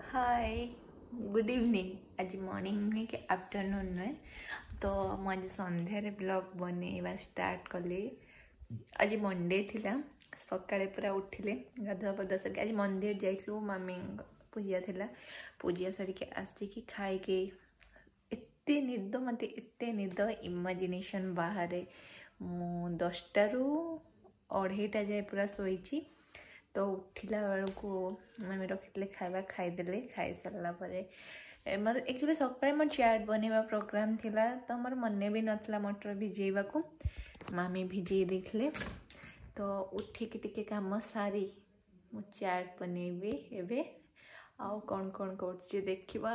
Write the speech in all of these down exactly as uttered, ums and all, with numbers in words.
हाय good evening. आज morning नुहे कि आफ्टरनून नुहे तो मुझे संध्यारे ब्लॉग बनैवा स्टार्ट कली। आज मंडे थिला सकाळे पूरा उठिले गाधुआ पाधुआ सर आज मंदिर जाइलु मम्मी पूजा थिला पूजा सरिके आसिकी खाइके एते निद मत एते निद इमेजिनेशन बाहर मु दसटा रु अढ़ईटा जाए पूरा शोची तो उठिला बेलू मम्मी रखी खाଇବା खाईदे खाई सारा मतलब एक्चुअली सकाଳେ मोर चाट बनवा प्रोग्राम थिला तो मोर मन भी नथला मटर भिजेवा को मामी भिजे देथिले तो उठिक टिके काम सारी मु चाट बनैबी एबे आउ कौन कौन कर देखा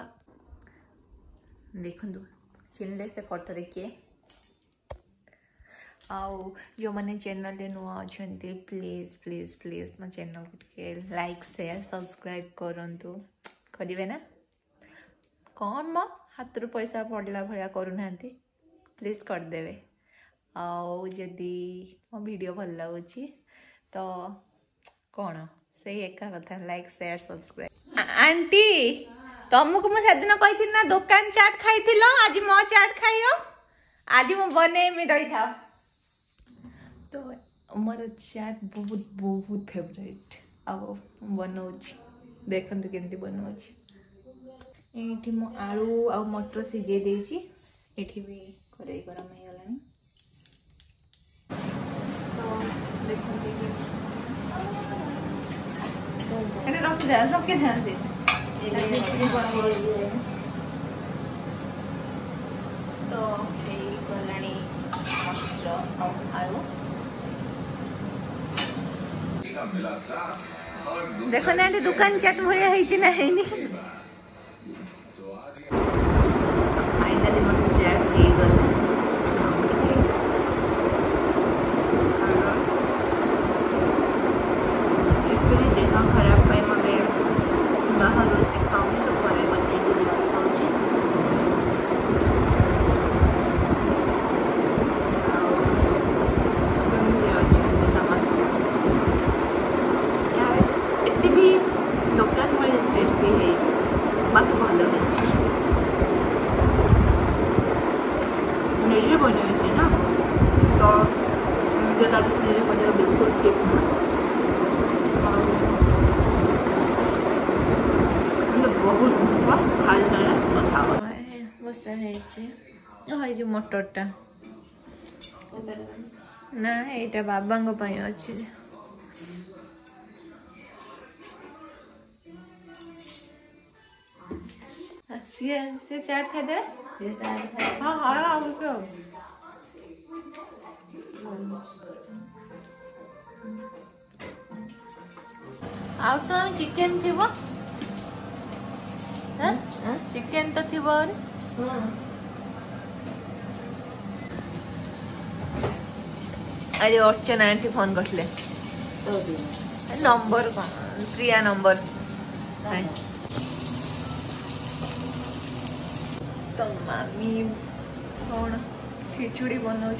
देखु चिन्हले से फोटो रे किए आउ जो मैंने चैनल नुआ अच्छा प्लीज प्लीज प्लीज मो चैनल को लाइक शेयर सब्सक्राइब करंतु करिवे ना कौन मो हाथ रू पैसा पड़ला भया करूना प्लीज करदेवे। आउ जदि मो वीडियो भल लगुच तो कौन से एका कथा लाइक शेयर सब्सक्राइब। आंटी तुमको मुझे सेदिन कही ना दुकान चाट खाई आज मो चाट खाइयो आज मु बनैमी रही था तो मोर चाट बहुत बहुत फेवरेट आउ बनाऊँ देखते केमती बनाऊँ ये मो आलू आ मटर सिझे देची एठी भी कड़ाई गरम हो गलानी तो देखते रखी दे रखी थे तो गलानी मटर आलू देखो ना दुकान चाट भाया ना फाइनली मोर चाट हो गला एक्चुअली देह खराब पाई मगे बाहर खाऊनी तो घरे बनई खाऊँ दुकान भाई टेस्टी है बाकी भल निजे बनाई ना तो निजे निजे बना बिल्कुल ठीक ना बहुत खाई सारा कथा बसा है जो मटरटा ना यहाँ बाबा अच्छे से से चाट खाई दे से चाट खाई हां हां आउ को आउ तो चिकन थिबो हां चिकन तो थिबो और हां आज अर्चना आंटी फोन करले तो नंबर प्रिया नंबर है तो मामी कौन खिचुड़ी बनाऊँ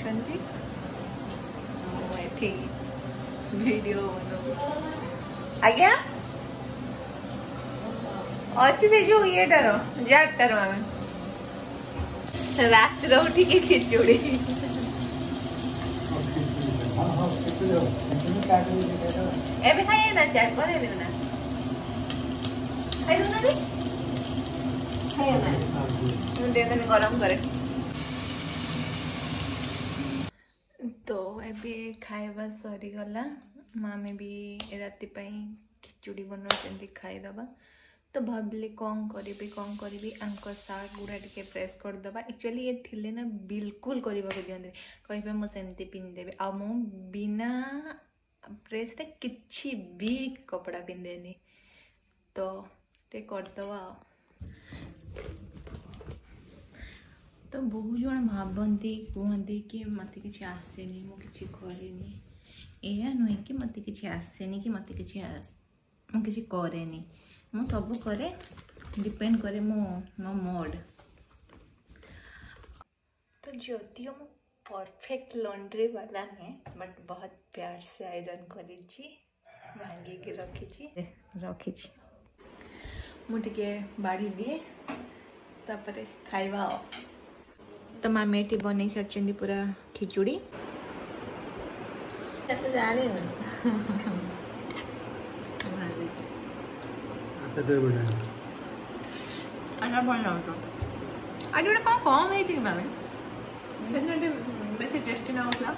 वीडियो बना आज्ञा अच्छी से जो ये डर जाटार मामी रात उठी के खिचुड़ी एबे खाइए ना चाट बने ना खाई ना खाइए ना गरम करे तो एबे खाइबा सरीगला मामी भी राति खिचुड़ी बनाऊँ खाईदबा तो भाविली कौन करी कौन करी आंक सार्ट गुड़ा टे प्रेस करदबा एक्चुअली ये थिले ना बिल्कुल करने को दिखते कहे मुझे पिंधिदेवी आ मु बिना प्रेस रे किछि भी कपड़ा पिंधेनी तो टे करदबा तो बहुत जन भावती कहते कि मत कि आसेनी मुझे करेनि या नुहे कि मत कि आसेनी कि मत कि मुझे करेनि मु सब करे डिपेंड करे मो मो मोड तो जदियो मु परफेक्ट लॉन्ड्री वाला है बट बहुत प्यार से आयरन करी भांगी के रखी रखी मुझे बाढ़ी दिए तापर खाइबा। तो मामी ये बन सारी पूरा खिचुड़ी जानी आज गोटे कौन कम है मामी बेस टेस्टी ना होता